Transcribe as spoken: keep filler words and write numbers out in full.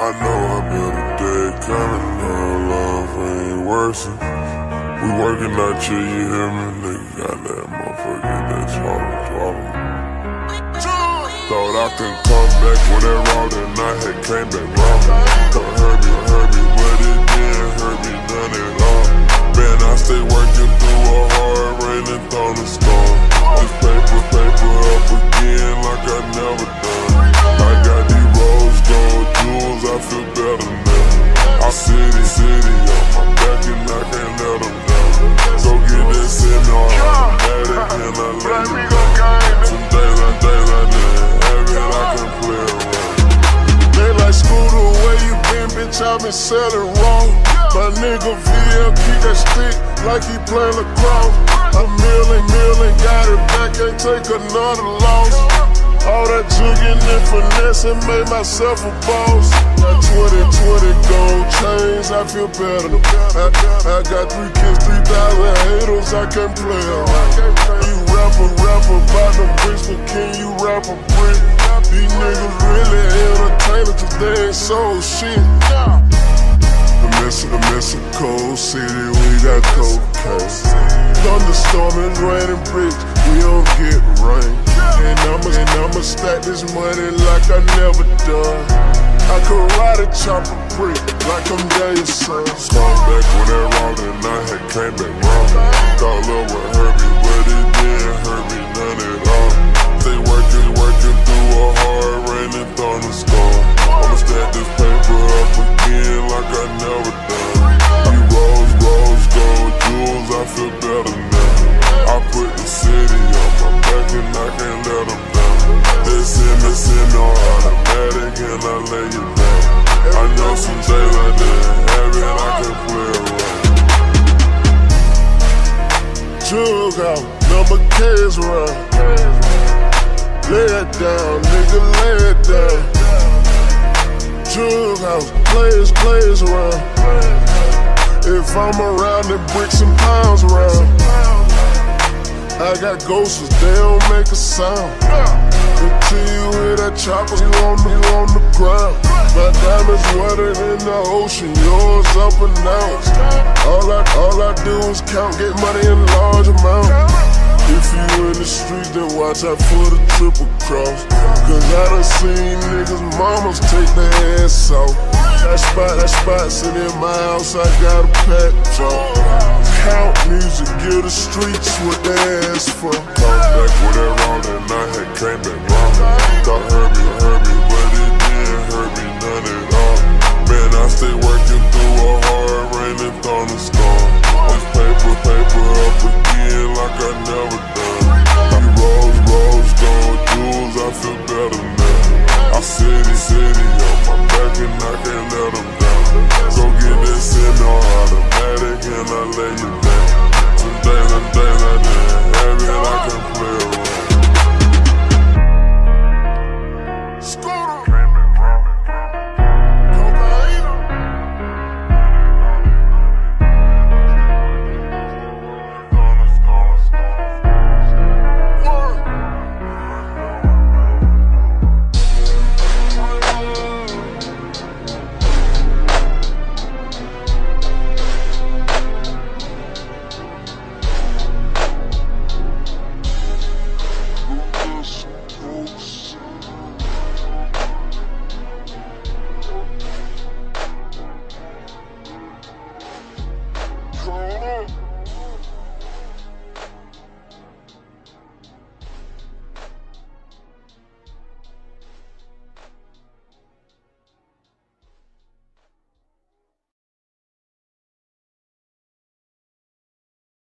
I know a better day coming, no love ain't worsen. We working out here, you hear me? Nigga got that motherfucker, that's hard to swallow. Thought I could come back with that raw, that night had came back raw. Don't hurt me, hurt me, but it didn't hurt me none at all. Man, I stay working through a hard rain and thunderstorm. This paper, paper up again like I never done. I got these rose gold jewels, I feel better now. I city, city on my back and I can't let them down. So get that semi-automatic and I let you down. Some days and days I didn't have it, I can play around. They like school the way you been, bitch, I been selling wrong. My nigga V L keep that stick like he playing lacrosse. A million, million, got it back, ain't take another loss. All that jugging and finessing made myself a boss. Got twenty, twenty gold chains, I feel better. I, I got three kids, three thousand haters, I can't play around. You rapper, rapper, about them bricks, but can you rap a brick? These niggas really entertainers, cause they ain't sold shit. The mess, the mess of cold city, we got cocaine. Thunderstorm and raining bricks, we don't get rain. And I'ma, and I'ma stack this money like I never done. I could ride a chopper brick like I'm Daniel's son. Come back when that raw, that night had came back wrong. Thought love would hurt me, but it didn't hurt me none at all. Stay working, working through a hard rain and thunderstorm. I'ma stack this paper up again like I never done. You rose, rose, gold jewels, I feel better now. I put the city on my back and I can't let them down. They send me, send me automatic and I lay you down. I know some days I didn't have it, I can play around. Jug out, number K's around. Lay it down, nigga, lay it down. Jug house, players, players around. If I'm around, then bricks and pounds around. I got ghosts, they don't make a sound. Until you hear that chopper, you on the, you on the ground. My diamonds wetter than the ocean, yours up and down. All I, all I do is count, get money in large amounts. If you in the street, then watch out for the triple cross. Cause I done seen niggas' mamas take their ass off. That spot, that spot, sit in my house, I got a pet job. Count music, give the streets what they ask for. Come back with that raw, that night had came back wrong. Thought hurt me, hurt me, but it didn't hurt me none at all. Man, I stay working through a hard rain and thunderstorm. This paper, paper up again like I never done. You rose, rose, gold